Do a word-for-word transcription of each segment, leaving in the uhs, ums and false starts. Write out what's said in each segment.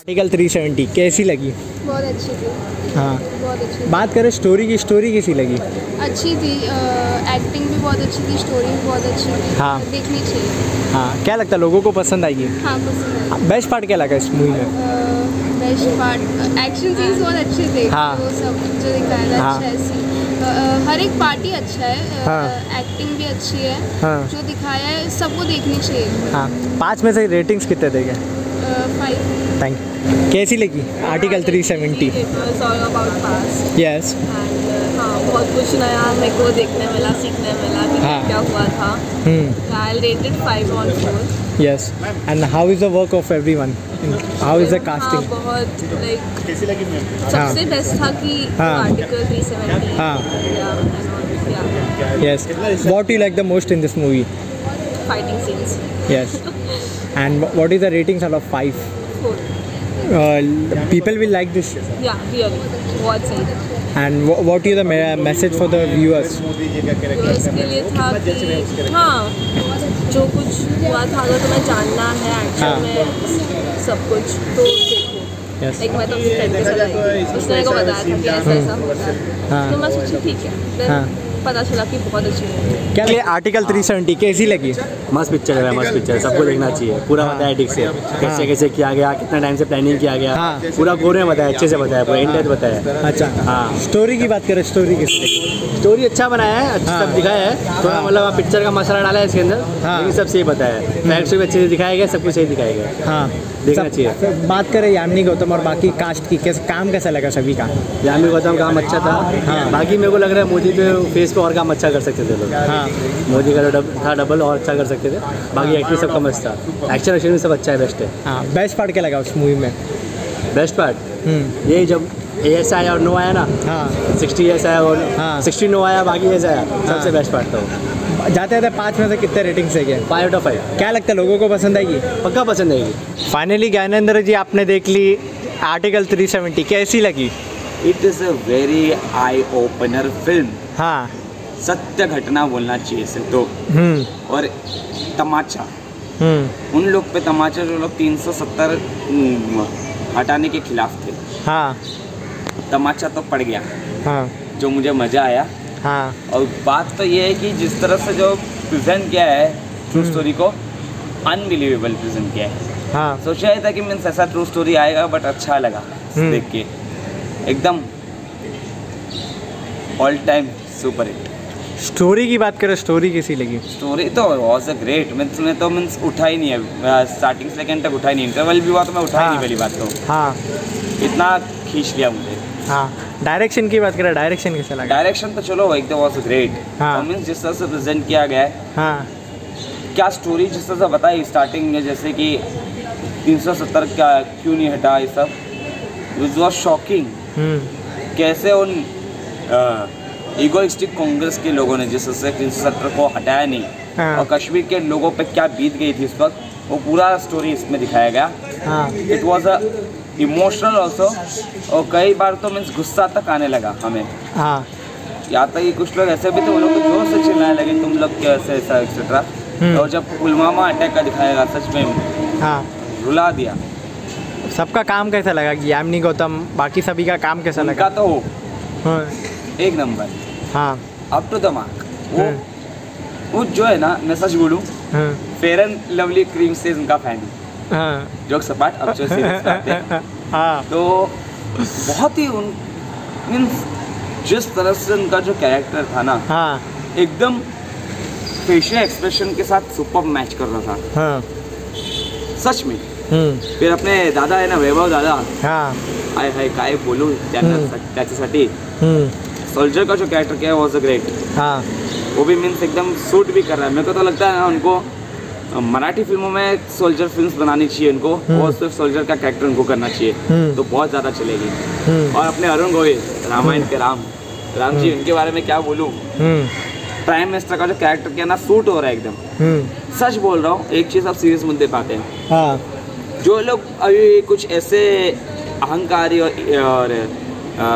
Article three seventy कैसी लगी? बहुत अच्छी थी। हाँ, बहुत अच्छी थी। बात करें स्टोरी की, स्टोरी कैसी लगी? अच्छी थी, एक्टिंग भी बहुत अच्छी थी, स्टोरी भी बहुत अच्छी थी। हाँ। देखनी चाहिए। हाँ, क्या लगता है लोगों को पसंद आएगी? हाँ, पसंद है। बेस्ट पार्ट क्या लगा इस मूवी में? बेस्ट पार्ट एक्शन सीन्स बहुत अच्छे थे। हाँ। वो सब जो दिखाया था हाँ। अच्छा है सीन। हर एक पार्टी अच्छा है। हाँ। एक्टिंग भी अच्छी है। हाँ। जो दिखाया है सबको देखनी चाहिए। हाँ, पाँच में से रेटिंग्स कितने देंगे? फाइव। Thank you. कैसी लगी आर्टिकल थ्री सेवेंटी? यस। हाँ, बहुत कुछ नया मेरे को देखने मिला, सीखने मिला कि हाँ। क्या हुआ था। I rated five on four. Yes, and how is the work of everyone? How is the casting? बहुत लाइक सबसे बेस्ट था कि हाँ। Article three seventy. हाँ। Yes, what you like the most in this movie? Fighting scenes. Yes. And wh- what is the ratings out of five? Four. Uh, people will like this. या really बहुत सही था। And wh- what is the me- message for the viewers? तो इसके लिए था कि हाँ, जो कुछ हुआ था अगर तुम्हें जानना है हाँ। एक्चुअल में सब कुछ तो देखो। Yes. लाइक मैं तो अपनी फ्रेंड के साथ आई थी, उसने मेरे को बताया था कि ऐसा ऐसा होता है। हाँ। तो मैं सोची ठीक है, Then हाँ। पता चला कि बहुत अच्छी मूवी है। क्या ये आर्टिकल थ्री सेवेंटी कैसी लगी? मस्त पिक्चर है, मस्त पिक्चर है, सबको देखना चाहिए। पूरा हाँ। बताया ठीक से, कैसे कैसे किया गया, कितना टाइम से प्लानिंग किया गया, हाँ। पूरा कोर में बताया, अच्छे से बताया, पूरा इन डेप्थ बताया। अच्छा। हाँ। स्टोरी की बात करें, स्टोरी कैसी लगी? स्टोरी अच्छा बनाया है, अच्छा हाँ। सब दिखाया है, थोड़ा हाँ। मतलब पिक्चर का मसाला डाला है इसके अंदर, हाँ। लेकिन सब सही बताया है। फैक्ट्स भी अच्छे से दिखाया गया, सब कुछ सही दिखाया गया। हाँ, देखना सब- चाहिए। फिर बात करें यामिनी गौतम और बाकी कास्ट की, कैसे काम कैसा लगा सभी का? यामी गौतम काम अच्छा था। हाँ। बाकी मेरे को लग रहा है मोदी पे फेस पे और काम अच्छा कर सकते थे लोग। हाँ। मोदी का जो डब, था डबल और अच्छा कर सकते थे। बाकी एक्टिंग सबका मस्त था, एक्शन एक्शन भी सब अच्छा है, बेस्ट है। हाँ, बेस्ट पार्ट क्या लगा उस मूवी में? बेस्ट पार्ट हम्म, यही जब ए एस आया और नो आया ना, हाँ। सिक्सटी एस आया और हाँ। सिक्सटी नो आया, बाकी एस आया, सबसे बेस्ट पार्ट था वो। जाते जाते पाँच में से कितने रेटिंग से गए? Five out of five. क्या लगता है लोगों को पसंद आएगी? पक्का पसंद आएगी। फाइनली ज्ञानेंद्र जी, आपने देख ली आर्टिकल थ्री सेवेंटी, कैसी लगी? It is a very eye opener film. हाँ। सत्य घटना बोलना चाहिए इसे तो। हम्म। और तमाचा, हम्म। उन लोग पे तमाचा जो लोग तीन सौ सत्तर हटाने के खिलाफ थे, हाँ। तमाचा तो पड़ गया, हाँ। जो मुझे मज़ा आया। हाँ। और बात तो ये है कि जिस तरह से जो प्रेजेंट किया है ट्रू स्टोरी को, अनबिलीवेबल प्रेजेंट किया है। हाँ। सोचा ही था कि मीन्स ऐसा ट्रू स्टोरी आएगा, बट अच्छा लगा देख के, एकदम all time super hit. Story की बात करें, स्टोरी कैसी लगी? स्टोरी तो वॉज अ ग्रेट। मीन्स मैं तो मीन्स उठा ही नहीं है, स्टार्टिंग से सेकेंड तक उठा ही नहीं, इंटरवल भी हुआ तो मैं उठा ही नहीं, पहली बात तो हाँ। इतना खींच लिया मुझे। हाँ, डायरेक्शन की बात करें, डायरेक्शन कैसा लगा? डायरेक्शन तो चलो एकदम वॉज अ ग्रेट। हाँ। मीन्स जिस तरह से प्रेजेंट किया गया है, हाँ। क्या स्टोरी जिस तरह से बताई स्टार्टिंग में, जैसे कि तीन सौ सत्तर क्या क्यों नहीं हटा, ये सब विच वॉज शॉकिंग। हम्म। कैसे उन ईगोइस्टिक कांग्रेस के लोगों ने जिस तरह से तीन सौ सत्तर को हटाया नहीं, हाँ। और कश्मीर के लोगों पे क्या बीत गई थी इस वक्त, वो पूरा स्टोरी इसमें दिखाया गया। हाँ। It was a emotional also, और कई बार तो मीन्स गुस्सा तक आने लगा हमें। हाँ। यहाँ तक कि कुछ लोग ऐसे भी थे, वो लोग तो जोर से चिल्लाने लगे तुम लोग कैसे ऐसा एक्सेट्रा। और जब पुलवामा अटैक का दिखाएगा, सच में हाँ। रुला दिया। सबका काम कैसा लगा? यामिनी गौतम, बाकी सभी का काम कैसा उनका लगा? तो हाँ। एक नंबर, हाँ। Up to the mark. वो वो जो है ना, मैं सच बोलूँ, हाँ। फेयर एंड लवली क्रीम से उनका फैन हूँ। हाँ। जोक सपाट, अब जो सीरियस बात है, हाँ। तो बहुत ही उन मीन्स जिस तरह से उनका जो कैरेक्टर था ना, हाँ। एकदम फेशियल एक्सप्रेशन के साथ सुपर मैच कर रहा था। हाँ। सच में। हम्म। फिर अपने दादा है ना, वैभव दादा, हाँ। हाय हाय काय बोलू हम्म. त्याच्यासाठी हम्म. सोल्जर का जो कैरेक्टर किया है वॉज अ ग्रेट। हाँ. वो भी मीन्स एकदम सूट भी कर रहा है। मेरे को तो लगता है ना उनको मराठी फिल्मों में सोल्जर फिल्म्स बनानी चाहिए उनको, और सिर्फ सोल्जर का कैरेक्टर उनको करना चाहिए, तो बहुत ज़्यादा चलेगी। और अपने अरुण गोविल, रामायण के राम राम जी, उनके बारे में क्या बोलूँ। प्राइम मिनिस्टर का जो कैरेक्टर किया ना, सूट हो रहा है एकदम। सच बोल रहा हूँ, एक चीज़ आप सीरियस मुद्दे पाते हैं। हाँ. जो लोग अभी कुछ ऐसे अहंकारी और, और आ,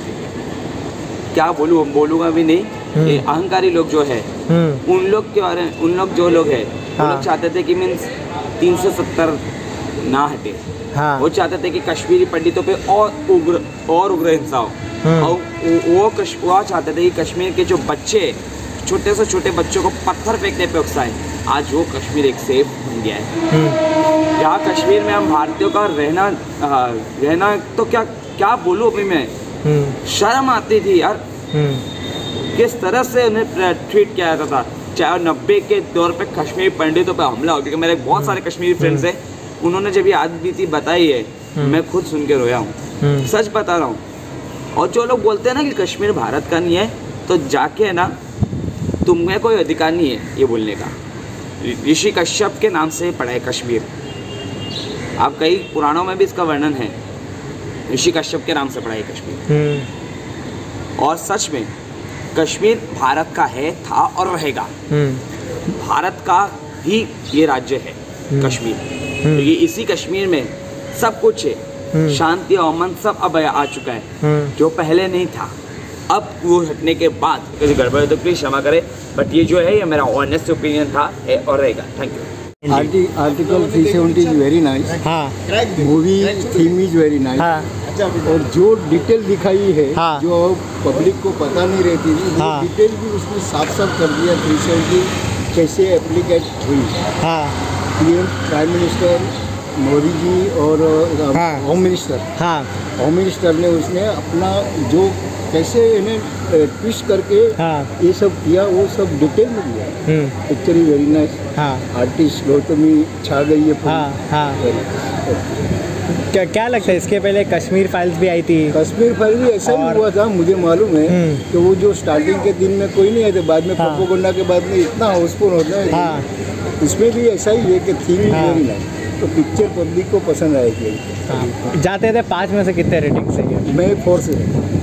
क्या बोलूँ, बोलूँगा भी नहीं, ये अहंकारी लोग जो है, उन लोग के बारे में, उन लोग जो लोग हैं, वो लोग चाहते थे कि मीन्स तीन सौ सत्तर ना हटे। हाँ। वो चाहते थे कि कश्मीरी पंडितों पे और उग्र और उग्र हिंसा हो। और वो वो कश वो चाहते थे कि कश्मीर के जो बच्चे, छोटे से छोटे बच्चों को पत्थर फेंकने पे उकसाएं। आज वो कश्मीर एक सेफ बन गया है। यहाँ कश्मीर में हम भारतीयों का रहना आ, रहना तो क्या क्या बोलूँ अभी मैं, शर्म आती थी यार किस तरह से उन्हें ट्रीट किया जाता था। चाहे नब्बे के दौर पे कश्मीरी पंडितों पे हमला हो, क्योंकि मेरे बहुत सारे कश्मीरी फ्रेंड्स हैं, उन्होंने जब ये आदत बीती बताई है मैं खुद सुन के रोया हूँ, सच बता रहा हूँ। और जो लोग बोलते हैं ना कि कश्मीर भारत का नहीं है, तो जाके ना तुम्हें कोई अधिकार नहीं है ये बोलने का। ऋषि कश्यप के नाम से पड़ा है कश्मीर, आप कई पुराणों में भी इसका वर्णन है, ऋषि कश्यप के नाम से पड़ा है कश्मीर। और सच में कश्मीर भारत का है, था और रहेगा। भारत का ही ये राज्य है कश्मीर, क्योंकि इसी कश्मीर में सब कुछ है, शांति और अमन सब अब आ चुका है जो पहले नहीं था। अब वो हटने के बाद कुछ गड़बड़ तो प्लीज क्षमा करें, बट ये जो है ये मेरा ऑनेस्ट ओपिनियन था है और रहेगा। Thank you. Article three seventy is very nice. हाँ। Movie theme is very nice. हाँ। और जो डिटेल दिखाई है, हाँ। जो पब्लिक को पता नहीं रहती थी, वो हाँ। डिटेल भी उसने साफ साफ कर दिया। थ्री सेवेंटी कैसे एप्लीकेट हुई। हाँ। PM prime minister Modi ji और हाँ। होम मिनिस्टर हाँ। होम मिनिस्टर ने उसने अपना जो कैसे इन्हें ट्विस्ट करके हाँ। ये सब किया, वो सब डिटेल में दिया। Picture is very nice. हाँ। आर्टिस्ट गौतमी छा गई है। हाँ। हाँ। क्या क्या लगता है, इसके पहले कश्मीर फाइल्स भी आई थी? कश्मीर फाइल भी ऐसा ही हुआ था, मुझे मालूम है कि वो जो स्टार्टिंग के दिन में कोई नहीं आए थे, बाद में हाँ। प्रोपोगंडा के बाद में इतना हाउसफुल होता है। हाँ। इसमें भी ऐसा ही है कि थीम इज हाँ। वेरी नाइस, तो पिक्चर पब्लिक को पसंद आएगी। हाँ। जाते थे पाँच में से कितने रेटिंग चाहिए? मैं फोर से